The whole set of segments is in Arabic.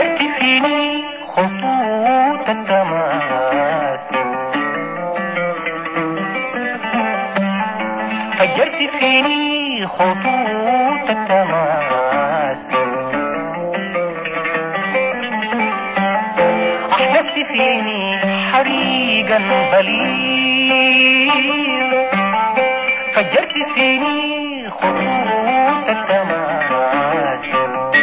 فجرت فيني خطوط التماسك، فجرت فيني خطوط التماسك، أحدثت فيني حريقا بليغ، فجرت فيني خطوط التماسك،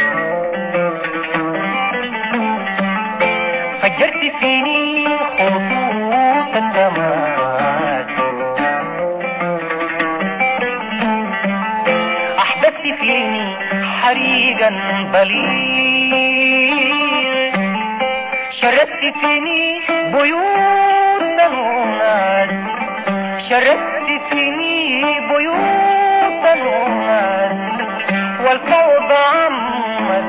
فجرت فيني خطوط التماسك، أحدثت فيني حريقا بليغ، شردت فيني بيوت الناس، شردت فيني بيوت الناس، والفوضى عمت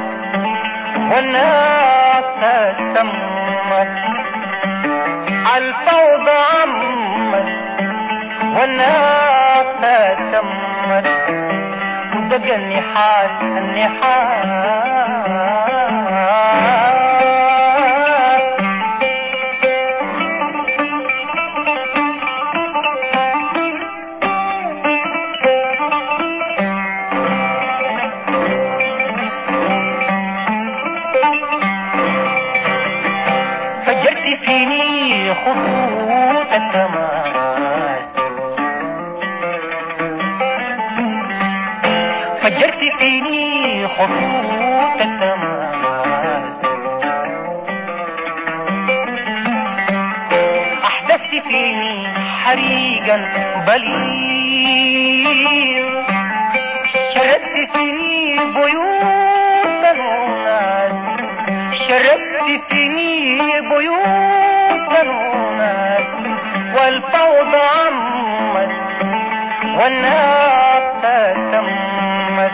والناس تسمت، الفوضى عمت والناس تسمت، ودق النحاس فجرت فيني خطوط التماسك، فجرت فيني خطوط التماسك، أحدثت فيني حريقا بليغ، شردت فيني بيوت الناس، شردت فيني بيوت الناس، والفوضى عمت والناس تسمت،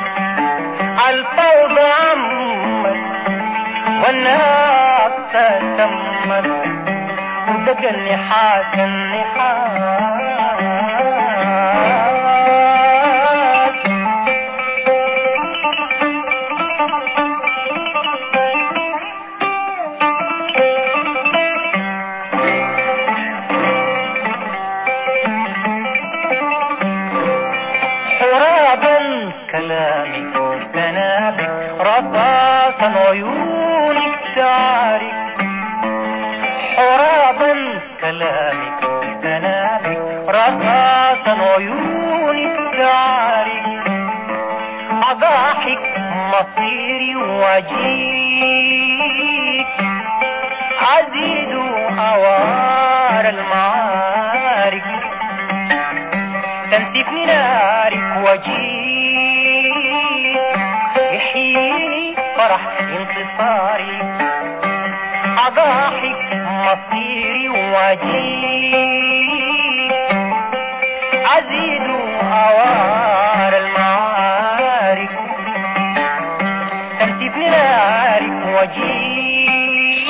الفوضى عمت والناس تسمت، ودق النحاس حرابا كلامك سنابك رصاصا عيونك تعرك، حرابا كلامك سنابك رصاصا عيونك تعرك، أضاحك مصيري وأجيك، أزيد أوار المعارك، تنسفني نارك وجيك، يحييني فرح انتصاري، أضاحك مصيري وجيك، أزيد أوار المعارك، تنسفني نارك وجيك،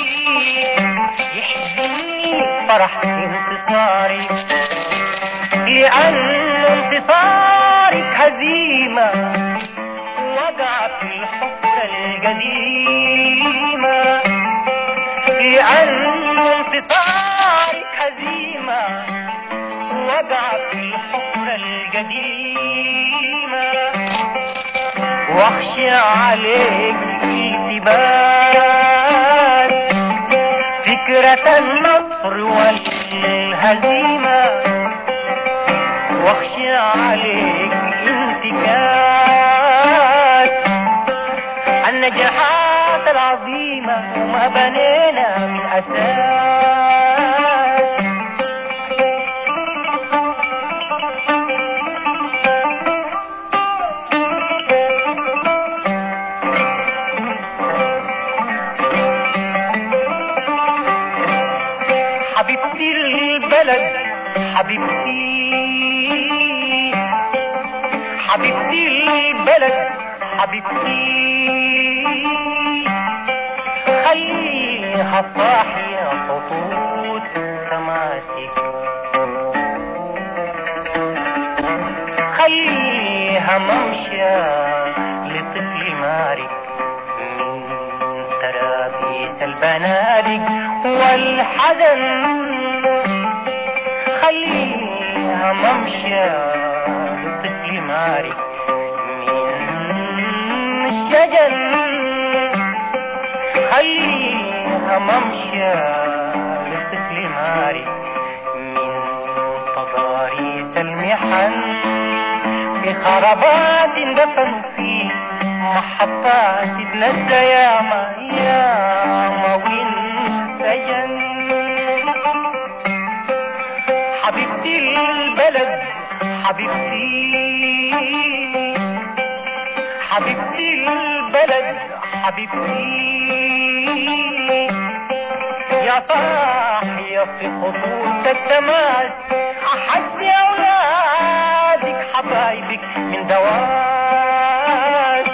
يحييني فرح انتصاري، لأن انتصارك هزيمة وقع في الحفرة القديمة، لأن انتصارك هزيمة وقع في الحفرة القديمة، واخشى عليك التباس فكرة النصر والهزيمة، واخشى عليك انتكاس النجاحات العظيمة وما بنينا من أساس، حبيبتي البلد حبيبتي، حبيبتي البلد حبيبتي، خليها صاحية خطوط تماسك، خليها ممشى لطفل مارك من ترابيس البنادق والحزن خليها ممشى للطفل مارق من الشجن، خليها ممشى للطفل مارق من تضاريس المحن، في خرابات دفنوا فيه محطات ابن السيامة ياما وانسجن. حبيبتي البلد حبيبتي، حبيبتي البلد حبيبتي، يا صاحية في خطوط التماس أحد أولادك حبايبك من دواس.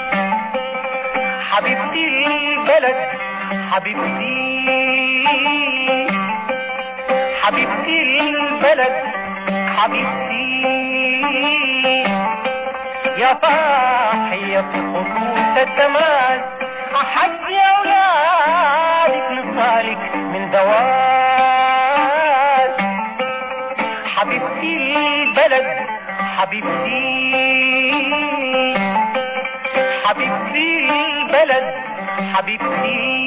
حبيبتي البلد حبيبتي، حبيبتي البلد حبيبتي، يا صاحية في خطوط التماس أحد أولادك نصالك من دواس. حبيبتي البلد حبيبتي، حبيبتي البلد حبيبتي،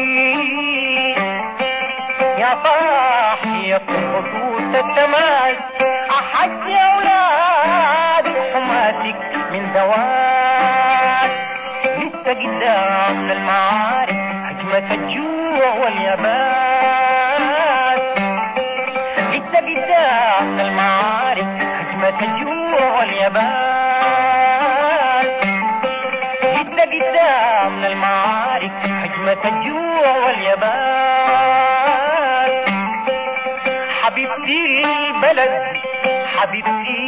يا صاحية خطوط التماس أحد أولادك حماتك من دواس. لسه قدامنا المعارك هجمة الجوع واليابان، لسه قدامنا المعارك هجمة الجوع واليابان، لسه قدامنا المعارك هجمة الجوع واليابان. حبيبتي البلد حبيبتي،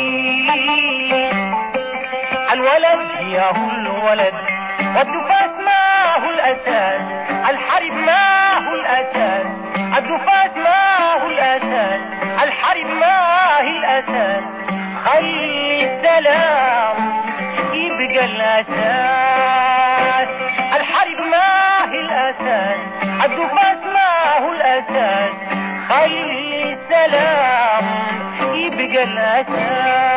الولد ياهو الولد والدفاس ما هو الأساس، الحرب ما هو الأساس، الدفاس ما هو الأساس، الحرب ما هي الأساس. خلي السلام يبقى الأساس، الحرب ما هي الأساس، الدفاس ما هو الأساس. خلي السلام يبقى الأساس.